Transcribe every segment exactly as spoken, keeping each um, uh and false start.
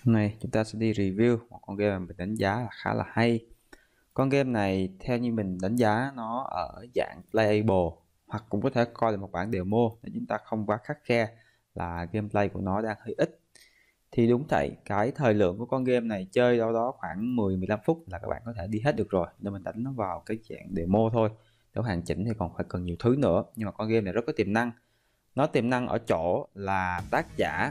Hôm nay chúng ta sẽ đi review một con game mà mình đánh giá là khá là hay. Con game này theo như mình đánh giá nó ở dạng playable, hoặc cũng có thể coi là một bản demo để chúng ta không quá khắt khe là gameplay của nó đang hơi ít. Thì đúng vậy, cái thời lượng của con game này chơi đâu đó khoảng mười mười lăm phút là các bạn có thể đi hết được rồi, nên mình đánh nó vào cái dạng demo thôi. Nếu hoàn chỉnh thì còn phải cần nhiều thứ nữa, nhưng mà con game này rất có tiềm năng. Nó tiềm năng ở chỗ là tác giả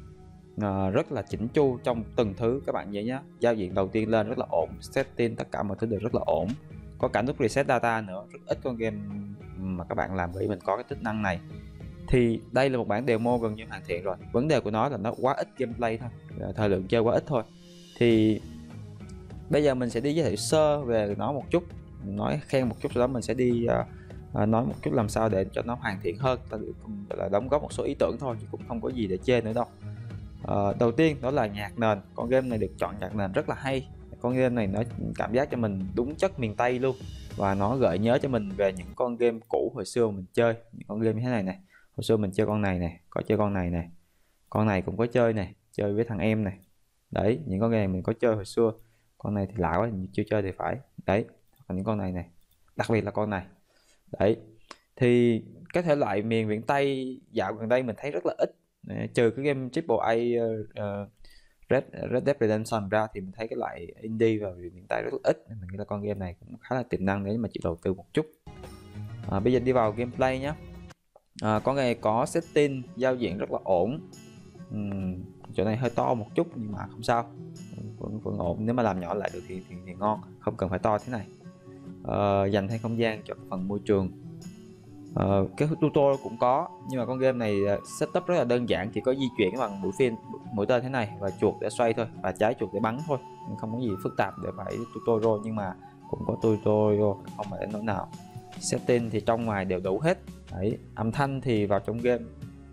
uh, rất là chỉnh chu trong từng thứ các bạn nhớ nhé. Giao diện đầu tiên lên rất là ổn, setting tất cả mọi thứ đều rất là ổn, có cả nút reset data nữa. Rất ít con game mà các bạn làm nghĩ mình có cái tính năng này. Thì đây là một bản demo gần như hoàn thiện rồi. Vấn đề của nó là nó quá ít gameplay thôi, thời lượng chơi quá ít thôi. Thì bây giờ mình sẽ đi giới thiệu sơ về nó một chút, nói khen một chút, sau đó mình sẽ đi uh, nói một chút làm sao để cho nó hoàn thiện hơn. Ta là đóng góp một số ý tưởng thôi chứ cũng không có gì để chê nữa đâu. Uh, đầu tiên đó là nhạc nền. Con game này được chọn nhạc nền rất là hay. Con game này nó cảm giác cho mình đúng chất miền Tây luôn, và nó gợi nhớ cho mình về những con game cũ hồi xưa mình chơi. Những con game như thế này này, hồi xưa mình chơi con này này, có chơi con này này, con này cũng có chơi này, chơi với thằng em này. Đấy, những con game này mình có chơi hồi xưa. Con này thì lạ quá, chưa chơi thì phải. Đấy, còn những con này này, đặc biệt là con này. Đấy, thì cái thể loại miền miền Tây dạo gần đây mình thấy rất là ít. Đấy, trừ cái game triple A uh, Red Red Dead Redemption ra thì mình thấy cái loại indie và miền Tây rất là ít. Mình nghĩ là con game này cũng khá là tiềm năng nếu mà chịu đầu tư một chút. À, bây giờ đi vào gameplay nhé. À, con này có setting giao diện rất là ổn. Uhm, chỗ này hơi to một chút nhưng mà không sao, vẫn vẫn ổn. Nếu mà làm nhỏ lại được thì thì, thì ngon, không cần phải to thế này. À, dành thêm không gian cho phần môi trường. Uh, cái tutorial cũng có, nhưng mà con game này setup rất là đơn giản, chỉ có di chuyển bằng mũi phim mũi tên thế này và chuột để xoay thôi, và trái chuột để bắn thôi, không có gì phức tạp để phải tutorial. Nhưng mà cũng có tutorial, không phải đến nỗi nào. Setting thì trong ngoài đều đủ hết. Đấy, âm thanh thì vào trong game,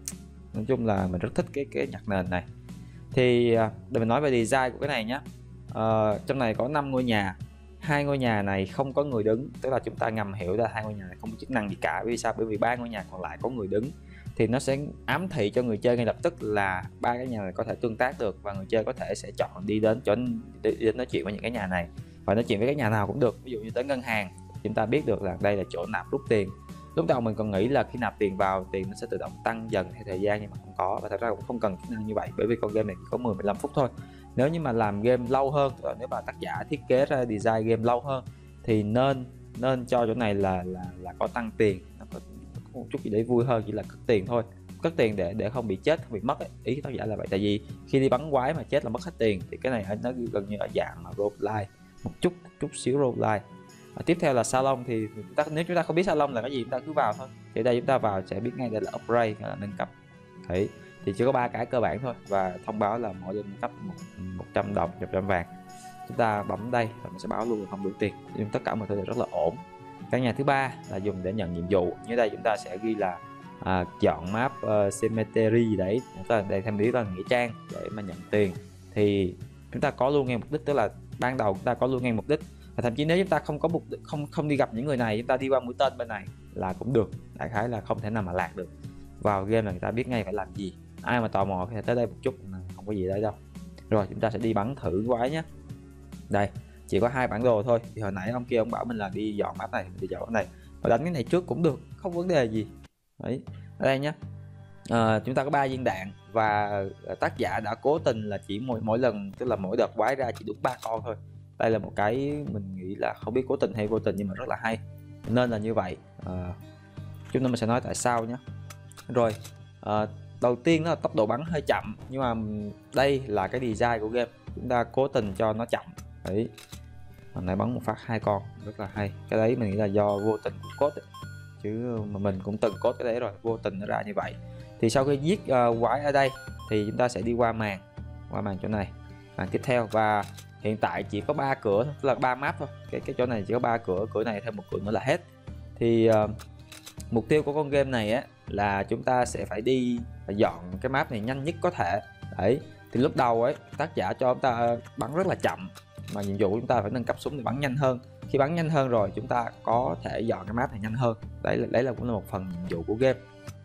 nói chung là mình rất thích cái cái nhạc nền này. Thì để mình nói về design của cái này nhé. Uh, trong này có năm ngôi nhà. Hai ngôi nhà này không có người đứng, tức là chúng ta ngầm hiểu là hai ngôi nhà này không có chức năng gì cả. Vì sao? Bởi vì ba ngôi nhà còn lại có người đứng, thì nó sẽ ám thị cho người chơi ngay lập tức là ba cái nhà này có thể tương tác được, và người chơi có thể sẽ chọn đi đến chỗ đi đến nói chuyện với những cái nhà này, và nói chuyện với cái nhà nào cũng được. Ví dụ như tới ngân hàng, chúng ta biết được là đây là chỗ nạp rút tiền. Lúc đầu mình còn nghĩ là khi nạp tiền vào, tiền nó sẽ tự động tăng dần theo thời gian, nhưng mà không có, và thật ra cũng không cần chức năng như vậy, bởi vì con game này chỉ có mười mười lăm phút thôi. Nếu như mà làm game lâu hơn, nếu mà tác giả thiết kế ra design game lâu hơn thì nên nên cho chỗ này là là là có tăng tiền, nó có một chút gì đấy vui hơn, chỉ là cất tiền thôi, cất tiền để để không bị chết, không bị mất ấy. Ý tác giả là vậy, tại vì khi đi bắn quái mà chết là mất hết tiền, thì cái này nó gần như ở dạng mà roguelike, một chút một chút xíu roguelike. À, tiếp theo là salon. Thì chúng ta, nếu chúng ta không biết salon là cái gì, chúng ta cứ vào thôi. Thì đây chúng ta vào sẽ biết ngay đây là upgrade, là nâng cấp. Đấy, thì chỉ có ba cái cơ bản thôi, và thông báo là mỗi lần nâng cấp một trăm đồng, một trăm vàng. Chúng ta bấm đây và nó sẽ báo luôn là không đủ tiền, nhưng tất cả mọi thứ đều rất là ổn. Căn nhà thứ ba là dùng để nhận nhiệm vụ. Như đây chúng ta sẽ ghi là à, chọn map uh, cemetery đấy, chúng ta đây thêm biết là nghĩa trang để mà nhận tiền. Thì chúng ta có luôn ngay mục đích, tức là ban đầu chúng ta có luôn ngay mục đích, và thậm chí nếu chúng ta không có mục đích, không không đi gặp những người này, chúng ta đi qua mũi tên bên này là cũng được. Đại khái là không thể nào mà lạc được. Vào game là người ta biết ngay phải làm gì. Ai mà tò mò thì tới đây một chút, không có gì đấy đâu. Rồi chúng ta sẽ đi bắn thử quái nhé. Đây chỉ có hai bản đồ thôi, thì hồi nãy ông kia ông bảo mình là đi dọn map này, đi dọn map này và đánh cái này trước cũng được, không vấn đề gì. Đấy, ở đây nhé. À, chúng ta có ba viên đạn, và tác giả đã cố tình là chỉ mỗi mỗi lần, tức là mỗi đợt quái ra chỉ đúng ba con thôi. Đây là một cái mình nghĩ là không biết cố tình hay vô tình, nhưng mà rất là hay, nên là như vậy. À, chúng ta mình sẽ nói tại sao nhé. Rồi, à, đầu tiên là tốc độ bắn hơi chậm, nhưng mà đây là cái design của game, chúng ta cố tình cho nó chậm. Đấy, hồi nãy bắn một phát hai con, rất là hay. Cái đấy mình nghĩ là do vô tình của code ấy. Chứ mà mình cũng từng code cái đấy rồi, vô tình nó ra như vậy. Thì sau khi giết uh, quái ở đây thì chúng ta sẽ đi qua màn, qua màn chỗ này, màn tiếp theo. Và hiện tại chỉ có ba cửa, tức là ba map thôi. Cái cái chỗ này chỉ có ba cửa, cửa này thêm một cửa nữa là hết. Thì uh, mục tiêu của con game này á là chúng ta sẽ phải đi dọn cái map này nhanh nhất có thể. Đấy, thì lúc đầu ấy tác giả cho chúng ta bắn rất là chậm, mà nhiệm vụ chúng ta phải nâng cấp súng để bắn nhanh hơn. Khi bắn nhanh hơn rồi chúng ta có thể dọn cái map này nhanh hơn. Đấy là đấy là cũng là một phần nhiệm vụ của game.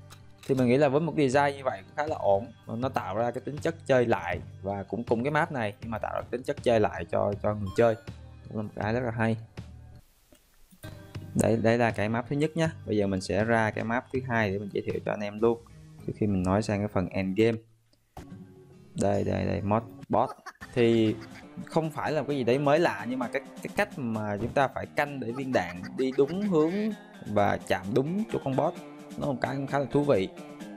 Thì mình nghĩ là với một design như vậy cũng khá là ổn, nó tạo ra cái tính chất chơi lại và cũng cùng cái map này nhưng mà tạo ra tính chất chơi lại cho cho người chơi, cũng là một cái rất là hay. Đây đây là cái map thứ nhất nhé. Bây giờ mình sẽ ra cái map thứ hai để mình giới thiệu cho anh em luôn trước khi mình nói sang cái phần end game. Đây đây đây mod boss thì không phải là cái gì đấy mới lạ, nhưng mà cái cái cách mà chúng ta phải canh để viên đạn đi đúng hướng và chạm đúng chỗ con boss, nó một cái cũng khá là thú vị.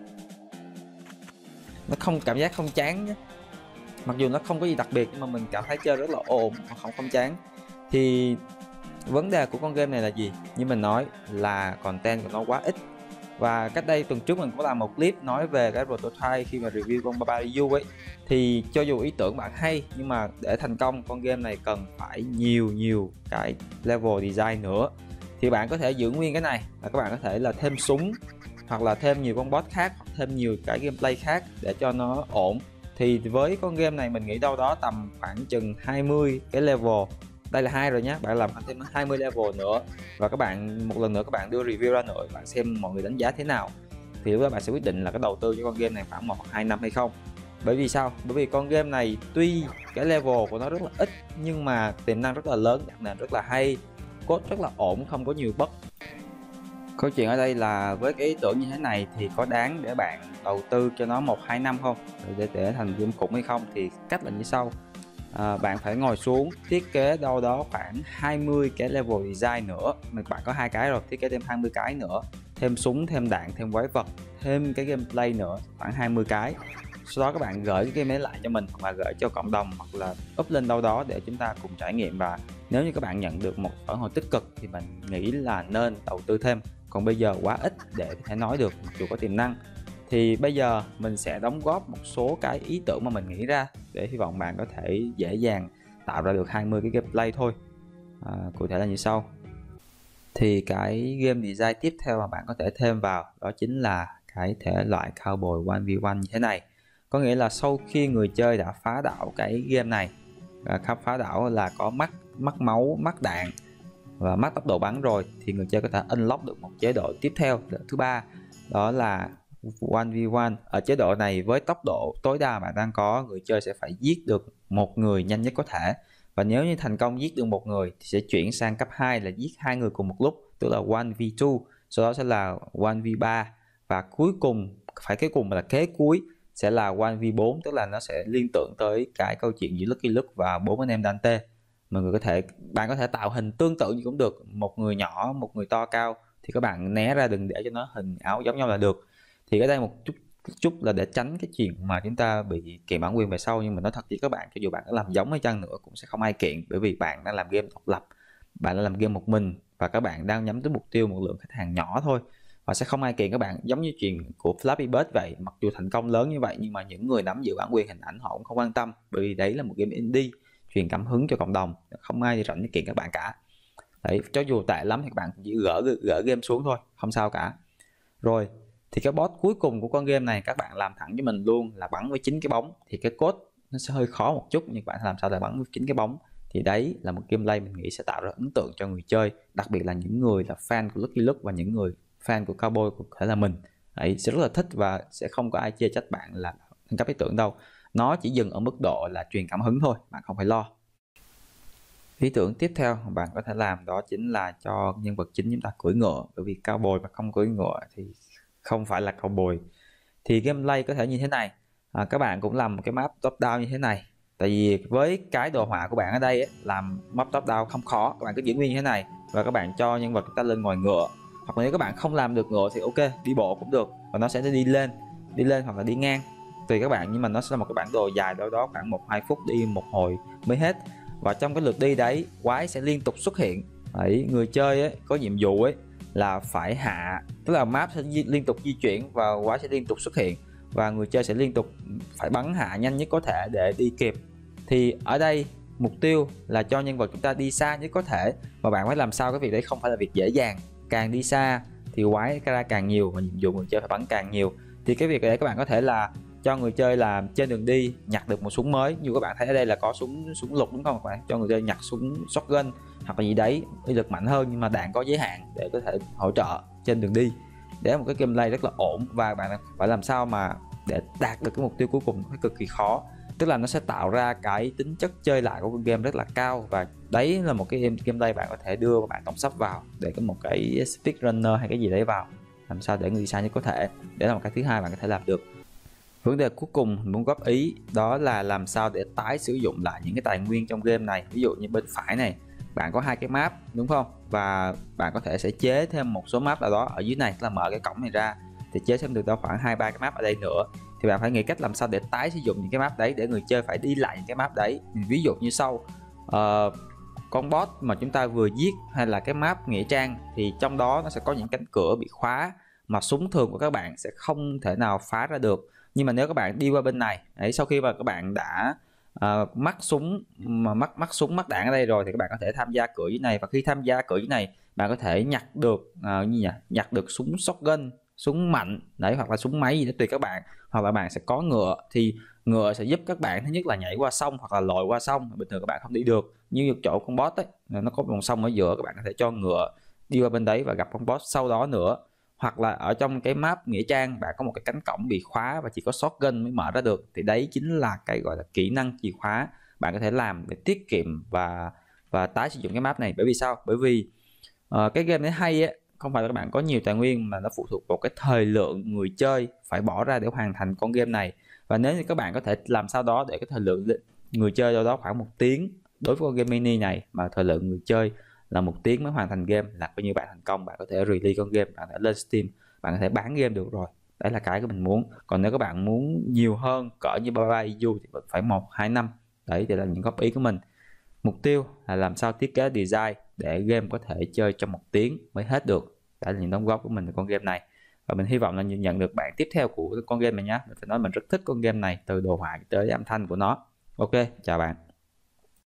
Nó không cảm giác không chán nhé, mặc dù nó không có gì đặc biệt nhưng mà mình cảm thấy chơi rất là ổn, không không chán. Thì vấn đề của con game này là gì? Như mình nói là content của nó quá ít. Và cách đây tuần trước mình có làm một clip nói về cái prototype khi mà review con Barbarian ấy. Thì cho dù ý tưởng bạn hay nhưng mà để thành công con game này cần phải nhiều nhiều cái level design nữa. Thì bạn có thể giữ nguyên cái này là các bạn có thể là thêm súng hoặc là thêm nhiều con boss khác, hoặc thêm nhiều cái gameplay khác để cho nó ổn. Thì với con game này mình nghĩ đâu đó tầm khoảng chừng hai mươi cái level. Đây là hai rồi nhé, bạn làm thêm hai mươi level nữa và các bạn một lần nữa các bạn đưa review ra nữa, bạn xem mọi người đánh giá thế nào thì lúc đó bạn sẽ quyết định là có đầu tư cho con game này khoảng một hoặc hai năm hay không. Bởi vì sao? Bởi vì con game này tuy cái level của nó rất là ít nhưng mà tiềm năng rất là lớn, đặt nền rất là hay, code rất là ổn, không có nhiều bug. Câu chuyện ở đây là với cái ý tưởng như thế này thì có đáng để bạn đầu tư cho nó một hai năm không để để thành game khủng hay không? Thì cách là như sau. À, bạn phải ngồi xuống thiết kế đâu đó khoảng hai mươi cái level design nữa. Mình bạn có hai cái rồi, thiết kế thêm hai mươi cái nữa, thêm súng, thêm đạn, thêm quái vật, thêm cái gameplay nữa khoảng hai mươi cái. Sau đó các bạn gửi cái game ấy lại cho mình hoặc là gửi cho cộng đồng hoặc là up lên đâu đó để chúng ta cùng trải nghiệm. Và nếu như các bạn nhận được một phản hồi tích cực thì mình nghĩ là nên đầu tư thêm. Còn bây giờ quá ít để có thể nói được, mặc dù có tiềm năng. Thì bây giờ mình sẽ đóng góp một số cái ý tưởng mà mình nghĩ ra để hy vọng bạn có thể dễ dàng tạo ra được hai mươi cái gameplay thôi. À, cụ thể là như sau. Thì cái game design tiếp theo mà bạn có thể thêm vào đó chính là cái thể loại Cowboy một v một như thế này. Có nghĩa là sau khi người chơi đã phá đảo cái game này, à, phá đảo là có mắt, mắt máu, mắt đạn và mắt tốc độ bắn rồi, thì người chơi có thể unlock được một chế độ tiếp theo thứ ba, đó là một v một. Ở chế độ này với tốc độ tối đa bạn đang có, người chơi sẽ phải giết được một người nhanh nhất có thể. Và nếu như thành công giết được một người thì sẽ chuyển sang cấp hai là giết hai người cùng một lúc, tức là một v hai, sau đó sẽ là một v ba và cuối cùng phải cái cùng là kế cuối sẽ là một v bốn, tức là nó sẽ liên tưởng tới cái câu chuyện giữa Lucky Luke và bốn anh em Dante. Mọi người có thể bạn có thể tạo hình tương tự như cũng được, một người nhỏ, một người to cao thì các bạn né ra, đừng để cho nó hình áo giống nhau là được. Thì ở đây một chút chút là để tránh cái chuyện mà chúng ta bị kiện bản quyền về sau, nhưng mà nói thật với các bạn, cho dù bạn có làm giống hay chăng nữa cũng sẽ không ai kiện, bởi vì bạn đang làm game độc lập, bạn đang làm game một mình và các bạn đang nhắm tới mục tiêu một lượng khách hàng nhỏ thôi, và sẽ không ai kiện các bạn. Giống như chuyện của Flappy Bird vậy, mặc dù thành công lớn như vậy nhưng mà những người nắm giữ bản quyền hình ảnh họ cũng không quan tâm, bởi vì đấy là một game indie truyền cảm hứng cho cộng đồng, không ai rảnh kiện các bạn cả. Đấy, cho dù tệ lắm thì các bạn chỉ gỡ gỡ game xuống thôi, không sao cả. Rồi thì cái boss cuối cùng của con game này các bạn làm thẳng với mình luôn là bắn với chín cái bóng. Thì cái code nó sẽ hơi khó một chút, nhưng bạn làm sao để bắn với chín cái bóng. Thì đấy là một gameplay mình nghĩ sẽ tạo ra ấn tượng cho người chơi, đặc biệt là những người là fan của Lucky Luke và những người fan của Cowboy có thể là mình. Đấy, sẽ rất là thích và sẽ không có ai chê trách bạn là nâng cấp ý tưởng đâu. Nó chỉ dừng ở mức độ là truyền cảm hứng thôi, bạn không phải lo. Ý tưởng tiếp theo bạn có thể làm đó chính là cho nhân vật chính chúng ta cưỡi ngựa, bởi vì Cowboy mà không cưỡi ngựa thì không phải là Cowboy. Thì gameplay có thể như thế này, à, các bạn cũng làm một cái map top down như thế này. Tại vì với cái đồ họa của bạn ở đây ấy, làm map top down không khó, các bạn cứ giữ nguyên như thế này và các bạn cho nhân vật chúng ta lên ngồi ngựa, hoặc nếu các bạn không làm được ngựa thì ok, đi bộ cũng được và nó sẽ đi lên đi lên hoặc là đi ngang tùy các bạn, nhưng mà nó sẽ là một cái bản đồ dài đâu đó khoảng một hai phút, đi một hồi mới hết. Và trong cái lượt đi đấy, quái sẽ liên tục xuất hiện. Đấy, người chơi ấy có nhiệm vụ ấy là phải hạ, tức là map sẽ di, liên tục di chuyển và quái sẽ liên tục xuất hiện, và người chơi sẽ liên tục phải bắn hạ nhanh nhất có thể để đi kịp. Thì ở đây mục tiêu là cho nhân vật chúng ta đi xa nhất có thể, và bạn phải làm sao cái việc đấy không phải là việc dễ dàng. Càng đi xa thì quái ra càng nhiều và nhiệm vụ người chơi phải bắn càng nhiều. Thì cái việc đấy các bạn có thể là cho người chơi là trên đường đi nhặt được một súng mới, như các bạn thấy ở đây là có súng súng lục đúng không các bạn, cho người chơi nhặt súng shotgun hoặc là gì đấy uy lực mạnh hơn nhưng mà đạn có giới hạn để có thể hỗ trợ trên đường đi. để một cái gameplay rất là ổn, và bạn phải làm sao mà để đạt được cái mục tiêu cuối cùng nó cực kỳ khó. Tức là nó sẽ tạo ra cái tính chất chơi lại của con game rất là cao, và đấy là một cái game gameplay bạn có thể đưa bạn tổng sắp vào để có một cái speedrunner hay cái gì đấy vào, làm sao để người xa nhất có thể. Để là một cái thứ hai bạn có thể làm được. Vấn đề cuối cùng mình muốn góp ý đó là làm sao để tái sử dụng lại những cái tài nguyên trong game này. Ví dụ như bên phải này bạn có hai cái map đúng không, và bạn có thể sẽ chế thêm một số map nào đó ở dưới này, là mở cái cổng này ra thì chế thêm được đâu khoảng hai ba cái map ở đây nữa. Thì bạn phải nghĩ cách làm sao để tái sử dụng những cái map đấy, để người chơi phải đi lại những cái map đấy. Ví dụ như sau, uh, con boss mà chúng ta vừa giết hay là cái map nghĩa trang thì trong đó nó sẽ có những cánh cửa bị khóa mà súng thường của các bạn sẽ không thể nào phá ra được. Nhưng mà nếu các bạn đi qua bên này đấy, sau khi mà các bạn đã uh, mắc súng mà mắc mắc súng mắc đạn ở đây rồi thì các bạn có thể tham gia cửa dưới này, và khi tham gia cửa dưới này bạn có thể nhặt được uh, như nhỉ nhặt được súng shotgun, súng mạnh đấy, hoặc là súng máy gì đó tùy các bạn, hoặc là bạn sẽ có ngựa. Thì ngựa sẽ giúp các bạn thứ nhất là nhảy qua sông hoặc là lội qua sông, bình thường các bạn không đi được. Như chỗ con boss ấy, nó có một sông ở giữa, các bạn có thể cho ngựa đi qua bên đấy và gặp con boss sau đó nữa. Hoặc là ở trong cái map nghĩa trang bạn có một cái cánh cổng bị khóa và chỉ có shotgun mới mở ra được, thì đấy chính là cái gọi là kỹ năng chìa khóa bạn có thể làm để tiết kiệm và và tái sử dụng cái map này. Bởi vì sao? Bởi vì uh, cái game này hay ấy, không phải là các bạn có nhiều tài nguyên mà nó phụ thuộc vào cái thời lượng người chơi phải bỏ ra để hoàn thành con game này. Và nếu như các bạn có thể làm sao đó để cái thời lượng người chơi đâu đó khoảng một tiếng đối với con game mini này, mà thời lượng người chơi là một tiếng mới hoàn thành game, là coi như bạn thành công. Bạn có thể release con game, bạn có thể lên Steam, bạn có thể bán game được rồi. Đấy là cái của mình muốn. Còn nếu các bạn muốn nhiều hơn cỡ như Bye Bye You thì phải một hai năm. Đấy thì là những góp ý của mình. Mục tiêu là làm sao thiết kế design để game có thể chơi trong một tiếng mới hết được. Đấy là những đóng góp của mình về con game này, và mình hy vọng là nhận được bản tiếp theo của con game này nhé. Mình phải nói mình rất thích con game này, từ đồ họa tới âm thanh của nó. Ok, chào bạn.